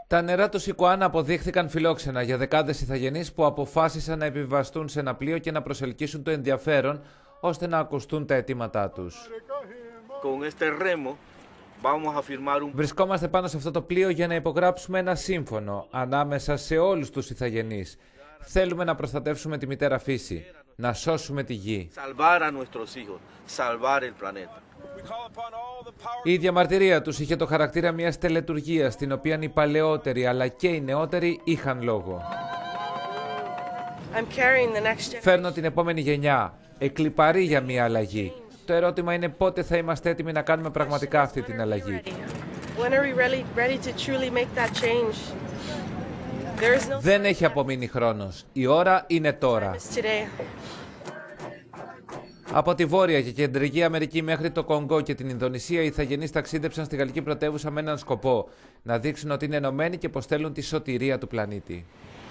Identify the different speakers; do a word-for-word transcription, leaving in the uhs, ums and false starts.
Speaker 1: Τα νερά του Σικοάν αποδείχθηκαν φιλόξενα για δεκάδες ηθαγενείς που αποφάσισαν να επιβιβαστούν σε ένα πλοίο και να προσελκύσουν το ενδιαφέρον ώστε να ακουστούν τα αιτήματά τους. Βρισκόμαστε πάνω σε αυτό το πλοίο για να υπογράψουμε ένα σύμφωνο ανάμεσα σε όλους τους ηθαγενείς. Θέλουμε να προστατεύσουμε τη μητέρα φύση, να σώσουμε τη γη. Η διαμαρτυρία τους είχε το χαρακτήρα μιας τελετουργίας, στην οποία οι παλαιότεροι αλλά και οι νεότεροι είχαν λόγο. Φέρνω την επόμενη γενιά, εκλιπαρή για μια αλλαγή. Το ερώτημα είναι πότε θα είμαστε έτοιμοι να κάνουμε πραγματικά αυτή την αλλαγή. Δεν έχει απομείνει χρόνος. Η ώρα είναι τώρα. Από τη Βόρεια και Κεντρική Αμερική μέχρι το Κονγκό και την Ινδονησία, οι ηθαγενείς ταξίδεψαν στη γαλλική πρωτεύουσα με έναν σκοπό: να δείξουν ότι είναι ενωμένοι και πως θέλουν τη σωτηρία του πλανήτη.